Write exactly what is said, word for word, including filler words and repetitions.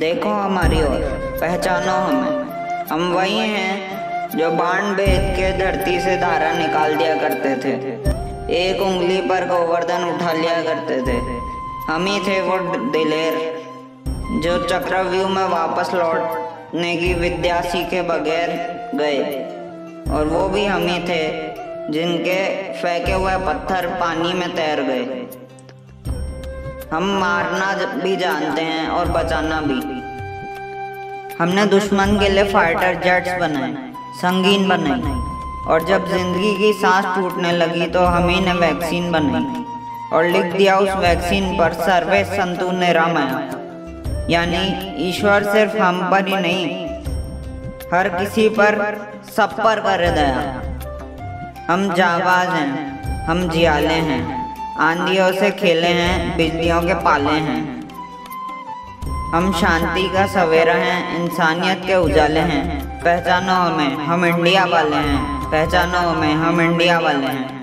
देखो हमारी ओर, पहचानो हमें। हम वही हैं जो बाण भेद के धरती से धारा निकाल दिया करते थे, एक उंगली पर गोवर्धन उठा लिया करते थे। हम ही थे वो दिलेर जो चक्रव्यूह में वापस लौटने की विद्या सीखे बगैर गए, और वो भी हम ही थे जिनके फेंके हुए पत्थर पानी में तैर गए। हम मारना भी जानते हैं और बचाना भी। हमने दुश्मन के लिए फाइटर जेट्स बनाए, संगीन बनाई, और जब जिंदगी की सांस टूटने लगी तो हम ही ने वैक्सीन बनाई और लिख दिया उस वैक्सीन पर सर्वे संतु निरामया, यानी ईश्वर सिर्फ हम पर ही नहीं, हर किसी पर, सब पर करे दया। हम जाबाज हैं, हम जियाले हैं, आंधियों से खेले हैं, बिजलियों के पाले हैं। हम शांति का सवेरा हैं, इंसानियत के उजाले हैं। पहचानो हमें, हम इंडिया वाले हैं। पहचानो हमें, हम इंडिया वाले हैं।